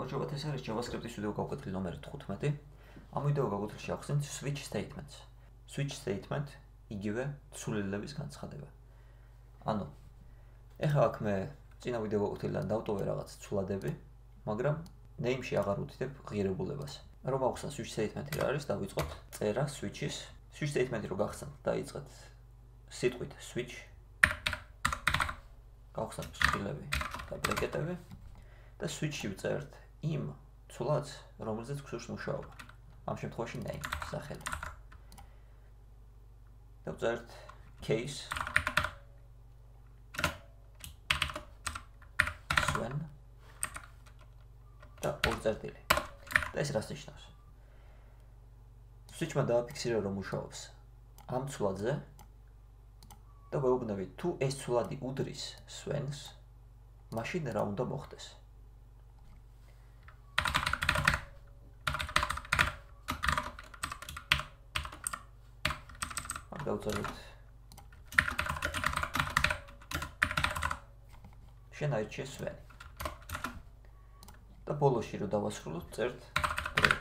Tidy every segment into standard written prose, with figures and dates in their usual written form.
გამარჯობათ, ეს არის JavaScript-ის ვიდეო გაკვეთილი ნომერი 15. ამ ვიდეო გაკვეთილში ახსენთ switch statements. Switch statement იგივე ცვლილების განცხადება. ანუ ეხლა აქ მე წინა ვიდეო გაკვეთილიდან დავტოვე რაღაც ცვლადები, მაგრამ name-ში აღარ უთითებ ღირებულებას. რომ ახსნათ switch statement-ი რა არის, დავიწყოთ წერა switch-ის. Switch statement-ი რო გახსნათ, დაიწყეთ სიტყვით switch. გავხსნათ ცვლილები და ბრეკეტები. და switch-ში ვწერთ იმ ცვლადს, რომელზეც გვსურს მუშაობა. ამ შემთხვევაში name, სახელი. და ვწერთ case sven და ორი წერტილი. და ეს რას ნიშნავს? switch-მა დააფიქსირა, რომ მუშაობს ამ ცვლადზე და ვეუბნებით, თუ ეს ცვლადი უდრის sven-ს, მაშინ რა უნდა მოხდეს? დავწეროთ შენ აირჩიე სვენი და ბოლოში რო დავასრულოთ წერთ break.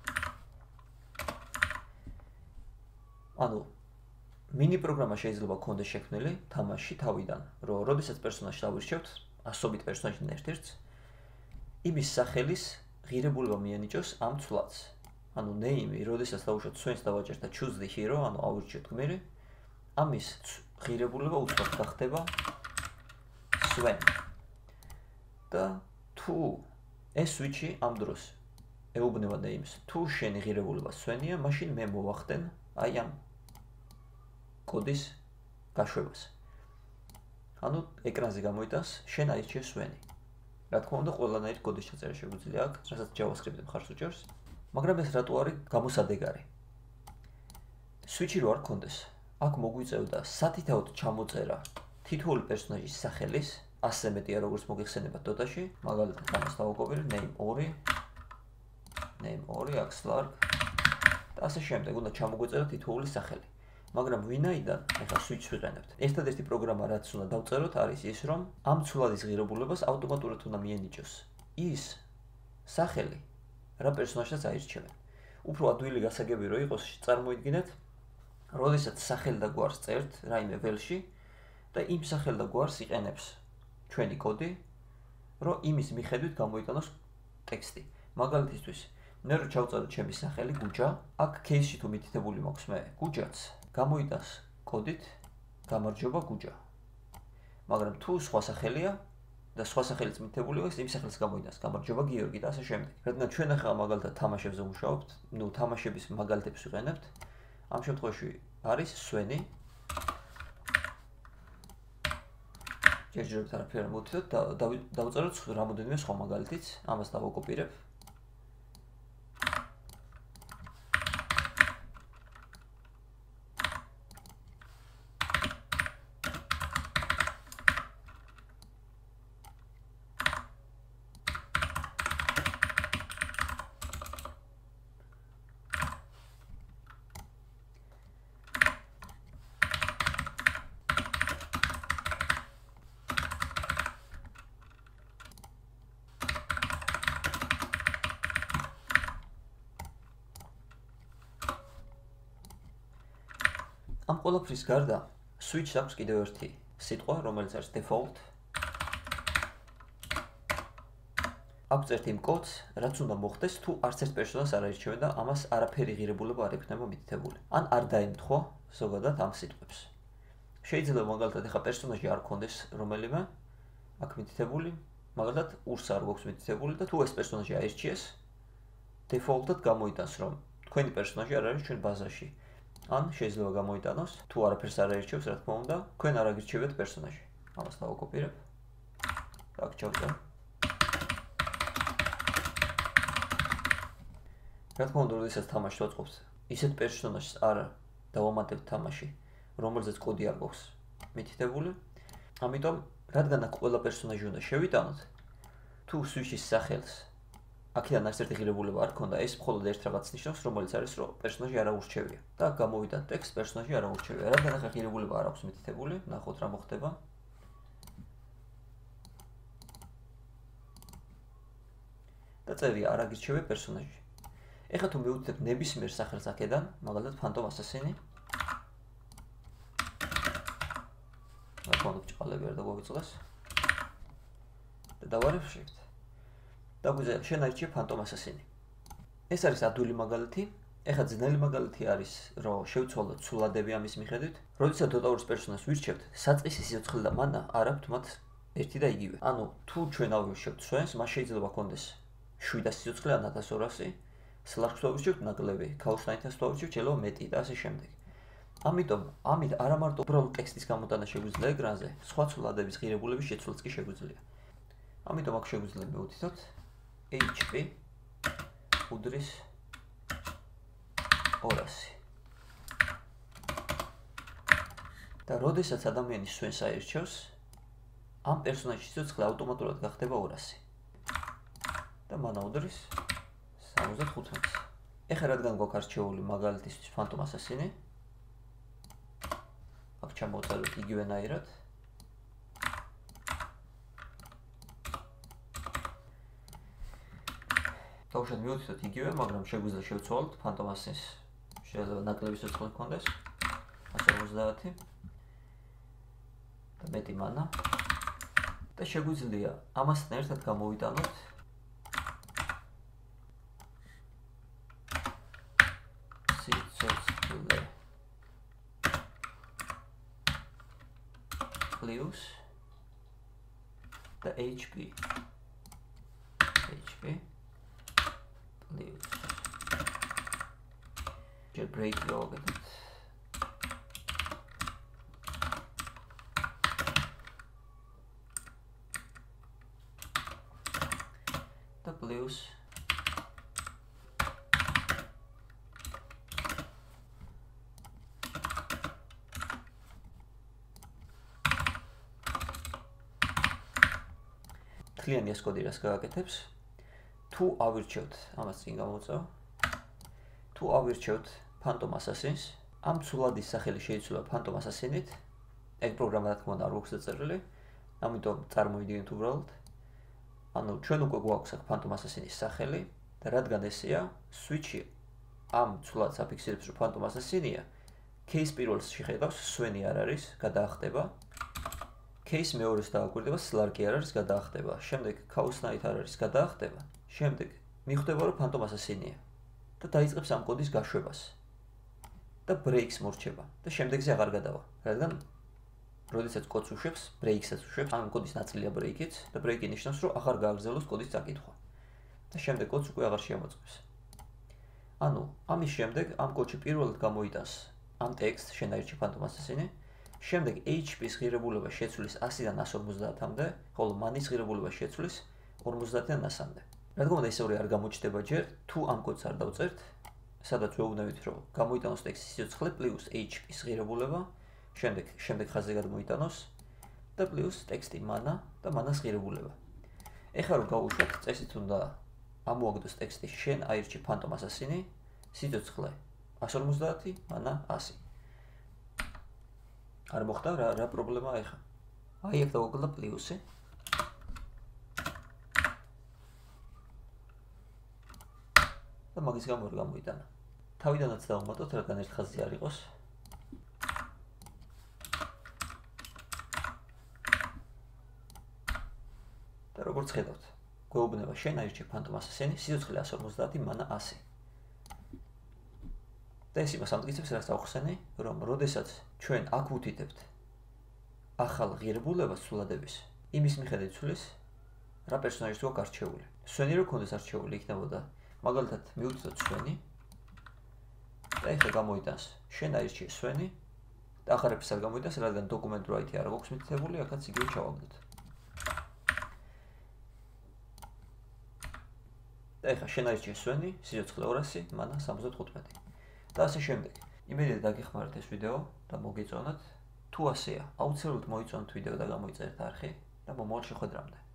ანუ მინი პროგრამა შეიძლება გქონდეს შექმნილი თამაში თავიდან, რომ როდესაც პერსონაჟს დავირჩევთ, ასობით პერსონაჟიდან ერთ-ერთს, იმის სახელის ღირებულება მიენიჭოს ამ ცვლადს. ანუ name-ი, როდესაც დავუშვათ sven-ს დავაჭერთ და choose the hero, ანუ ავირჩიოთ გმირი, ამის ღირებულება უცბად გახდება sven. და თუ ეს switch-ი ამ დროს ეუბნება name-ს, თუ შენი ღირებულება sven-ია, მაშინ მე მოვახდენ აი ამ კოდის გაშვებას. ანუ ეკრანზე გამოიტანს შენ აირჩიე sven-ი. რა თქმა უნდა, ყველანაირი კოდის ჩაწერა შეგვიძლია აქ, რასაც JavaScript-ი მხარს უჭერს. მაგრამ ეს რატო არის გამოსადეგარი? switch-ი რო არ გქონდეს, აქ მოგვიწევდა სათითაოდ ჩამოწერა თითოეული პერსონაჟის სახელის, ასე მეტია როგორც მოგიხსენებათ Dota-ში, მაგალითად ამას დავაკოპირებ name 2, name 2, Axlark და ასე შემდეგ, უნდა ჩამოგვეწერა თითოეული სახელი. მაგრამ ვინაიდან ახლა switch-ს ვიყენებთ? ერთადერთი პროგრამა, რაც უნდა დავწეროთ, არის ის, რომ ამ ცვლადის ღირებულებას ავტომატურად უნდა მიენიჭოს ის სახელი, რა პერსონაჟსაც აირჩევენ. უფრო ადვილი გასაგები რო იყოს, წარმოიდგინეთ, როდესაც სახელი და გვარს წერთ რაიმე ველში და იმ სახელ და გვარს იყენებს ჩვენი კოდი, რომ იმის მიხედვით გამოიტანოს ტექსტი. მაგალითისთვის, მე რო ჩავწეროთ ჩემი სახელი გუჯა, აქ case-ში თუ მითითებული მაქვს მე გუჯაც, გამოიტანს კოდით გამარჯობა გუჯა. მაგრამ თუ სხვა სახელია და სხვა სახელიც მითითებული აქვს, იმ სახელს გამოიტანს გამარჯობა გიორგი და ასე შემდეგ. რადგან ჩვენ ახლა მაგალითად თამაშებზე ვმუშაობთ, თამაშების მაგალითებს ვიყენებთ, ამ შემთხვევაში არის sven-ი. ჯერჯერობით არაფერი არ მოვთითოთ და დავწეროთ რამოდენიმე სხვა მაგალითიც, ამას დავაკოპირებ. ამ ყველაფრის გარდა switch-ს აქვს კიდევ ერთი სიტყვა, რომელიც არის default. აქ წერთ იმ კოდს, რაც უნდა მოხდეს, თუ არც ერთ პერსონაჟს არ აირჩევენ და ამას არაფერი ღირებულება არ ექნება მითითებული. ან არ დაემთხვა ზოგადად ამ სიტყვებს. შეიძლება მაგალითად ახლა პერსონაჟი არ გქონდეს რომელიმე, აქ მითითებული, მაგალითად ურსა არ გვაქვს მითითებული და თუ ეს პერსონაჟი აირჩიეს, default-ად გამოიტანს, რომ თქვენი პერსონაჟი არ არის ჩვენ ბაზაში. ან შეიძლება გამოიტანოს, თუ არაფერს არ აირჩევს, რა თქმა უნდა, თქვენ არ აგირჩევთ პერსონაჟი. ამას დავაკოპირებ. და აქ ჩავწერ. რა თქმა უნდა, როდესაც თამაშს ვაწყობთ, ისეთ პერსონაჟს არ დავამატებთ თამაში, რომელზეც კოდი არ გვაქვს მითითებული. ამიტომ, რადგან აქ ყველა პერსონაჟი უნდა შევიტანოთ, თუ switch-ის სახელს აქედან არც ერთი ღირებულება არ ქონდა, ეს მხოლოდ ერთ რაღაცს ნიშნავს, რომელიც არის, რომ პერსონაჟი არ აურჩევია. და გამოვიდა ტექსტ პერსონაჟი არ აურჩევია. რადგან ახლა ღირებულება არ აქვს მითითებული, ნახოთ რა მოხდება. და წერია არ აგირჩევია პერსონაჟი. ეხლა თუ მივუძებ ნებისმიერ სახელს აქედან, მაგალითად Phantom Assassin-ი. ვაკონდ ჭყალები არ დაგვიწყვეს. და დავარებ Shift. და გვიძა შენ აირჩიე Phantom Assassin-ი. ეს არის ადვილი მაგალითი. ეხლა ძნელი მაგალითი არის, რომ შევცვალოთ ცვლადები ამის მიხედვით. როდესაც Dota 2-ის პერსონაჟს ვირჩევთ, საწყისი სიცოცხლე და მანა არ აქვთ მათ ერთი და იგივე. ანუ თუ ჩვენ ავირჩევთ სვენს, მას შეიძლება ჰქონდეს 700 სიცოცხლე ან 1200. Slarks to ვირჩევთ ნაკლები, Chaos Knight-ს to ვირჩევთ შეიძლება მეტი და ასე შემდეგ. ამიტომ ამით არა მარტო უბრალოდ ტექსტის გამოტანა შეგვიძლია ეკრანზე, სხვა ცვლადების ღირებულების შეცვლაც კი შეგვიძლია. ამიტომ აქ შეგვიძლია მივუთითოთ HP უდრის 200. და როდესაც ადამიანი სვენს აირჩევს, ამ პერსონაჟის სიცოცხლე ავტომატურად გახდება 200. და მანა უდრის 75. ეხლა რადგან გვაქვს არჩეული მაგალითისთვის Phantom Assassin-ი, აქ ჩამოვწეროთ იგივენაირად. თავშად მივუთითოთ იგივე, მაგრამ შეგვიძლია შევცვალოთ Phantom Assassin-ს. შეიძლება ნაკლები სიცოცხლე ჰქონდეს 150 და მეტი მანა. და შეგვიძლია ამასთან ერთად გამოვიტანოთ სიცოცხლე plus და HP plus jailbreak გავაკეთოთ. და plus თლიანი ეს კოდი რას გააკეთებს? თუ ავირჩევთ, ამას წინ გამოვწევ. თუ ავირჩევთ Phantom Assassin-ს, ამ ცვლადის სახელი შეიცვალა Phantom Assassin-ით. ეგ პროგრამა რა თქმა უნდა არ გვაქვს დაწერილი, ამიტომ წარმოვიდგინეთ უბრალოდ. ანუ ჩვენ უკვე გვაქვს აქ Phantom Assassin-ის სახელი და რადგან ესეა, switch-ი ამ ცვლადს აფიქსირებს, რომ Phantom Assassin-ია. case პირველს შეხედავს, სვენი არ არის, გადაახტება. case მეორეს დააკვირდება, Slark-ი არ არის, გადაახტება. შემდეგ Chaos Knight არ არის, გადაახტება. შემდეგ მიხვდება, რომ Phantom Assassin-ია და დაიწყებს ამ კოდის გაშვებას. და breaks მორჩება და შემდეგზე აღარ გადავა. რადგან როდესაც კოდს უშვებს, breaks-ს უშვებს, ამ კოდის ნაწილია break-იც და break-ი ნიშნავს, რომ აღარ გააგრძელოს კოდის წაკითხვა. და შემდეგ კოდს უკვე აღარ შეამოწმებს. ანუ ამის შემდეგ ამ კოდში პირველად გამოიტანს ამ ტექსტს შენ აირჩი Phantom Assassin-ი. შემდეგ HP-ს ღირებულება შეცვლის 100-დან 150-მდე, ხოლო მანის ღირებულება შეცვლის 50-დან 100-მდე. რადგან უნდა ისე არ გამოჩნდება ჯერ, თუ ამ კოდს არ დავწერთ, სადაც ვეუბნებით, რომ გამოიტანოს ტექსტის სიცოცხლე plus HP-ს ღირებულება, შემდეგ ხაზზე გადმოიტანოს და plus ტექსტი მანა და მანას ღირებულება. ეხლა რომ გავუშვათ, წესით უნდა ამოაგდოს ტექსტი შენ აირჩი Phantom Assassin-ი, სიცოცხლე 150, მანა 100. არ მოხდა რა პრობლემაა ეხლა? აი აქ დავუკვირდა პლუსი. და მაგის გამო არ გამოიტანა. თავიდანაც დავუმატოთ, რადგან ერთ ხაზზე არ იყოს. და როგორც ხედავთ, გვეუბნება შენ აირჩი Phantom Assassin-ი, სიცოცხლე 150, მანა 100. და ეს იმას ამტკიცებს, რაც დავხსენე, რომ როდესაც ჩვენ აქ ვუთითებთ ახალ ღირებულებას ცვლადების, იმის მიხედვით ცვლის, რა პერსონაჟი გვაქვს არჩეული. სვენი რო გქონდეს არჩეული, იქნებოდა მაგალითად მივუთითოთ სვენი და ეხლა გამოიტანს შენ აირჩიე სვენი და აღარაფერს არ გამოიტანს, რადგან document write-ი არ გვაქვს მითითებული, აქაც იგივე ჩავაგდოთ. და ეხლა შენ აირჩიე სვენი, სიცოცხლე 200, მანა 75. და ასე შემდეგ. იმედია დაგეხმაროთ ეს ვიდეო და მოგეწონათ. თუ ასეა, აუცილებლად მოიწონოთ ვიდეო და გამოიწერეთ არხი და მომავალ შეხვედრამდე.